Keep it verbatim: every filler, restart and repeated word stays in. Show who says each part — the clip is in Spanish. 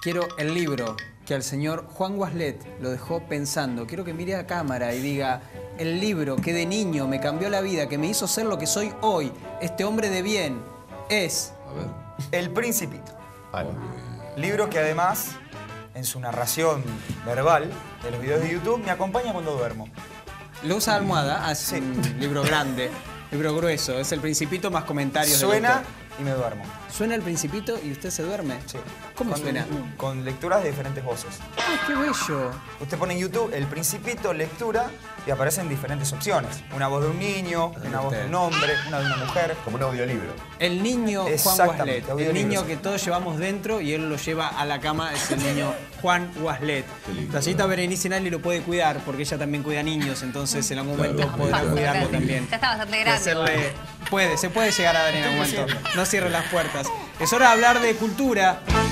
Speaker 1: quiero el libro que al señor Juan Waslet lo dejó pensando. Quiero que mire a cámara y diga, el libro que de niño me cambió la vida, que me hizo ser lo que soy hoy, este hombre de bien, es...
Speaker 2: A ver.
Speaker 3: El Principito.
Speaker 2: Ay.
Speaker 3: Libro que además, en su narración verbal de los videos de YouTube, me acompaña cuando duermo.
Speaker 1: Lo usa almohada, es
Speaker 3: Sí.
Speaker 1: un libro grande, libro grueso, es el Principito más comentarios del
Speaker 3: Suena
Speaker 1: autor.
Speaker 3: y me duermo.
Speaker 1: ¿Suena el Principito y usted se duerme?
Speaker 3: Sí.
Speaker 1: ¿Cómo
Speaker 3: Con-
Speaker 1: suena?
Speaker 3: Con lecturas de diferentes voces.
Speaker 1: ¡Ay, qué bello!
Speaker 3: Usted pone en YouTube El Principito, lectura, y aparecen diferentes opciones. Una voz de un niño, una voz de un hombre, una de una mujer.
Speaker 2: Como un audiolibro.
Speaker 1: El niño Juan
Speaker 3: Exactamente,
Speaker 1: Waslet, el
Speaker 3: audiolibro,
Speaker 1: niño
Speaker 3: sí.
Speaker 1: que todos llevamos dentro y él lo lleva a la cama, es el niño Juan Waslet.
Speaker 2: Qué lindo,
Speaker 1: La señorita
Speaker 2: ¿eh?
Speaker 1: Berenice Nali lo puede cuidar porque ella también cuida niños, entonces en algún
Speaker 2: Claro,
Speaker 1: momento
Speaker 2: claro.
Speaker 1: podrá
Speaker 2: Claro.
Speaker 1: cuidarlo también.
Speaker 4: Ya está bastante
Speaker 1: Y
Speaker 4: grande.
Speaker 1: hacerle- puede, se puede llegar a dar en algún momento. No cierre las puertas. Es hora de hablar de cultura.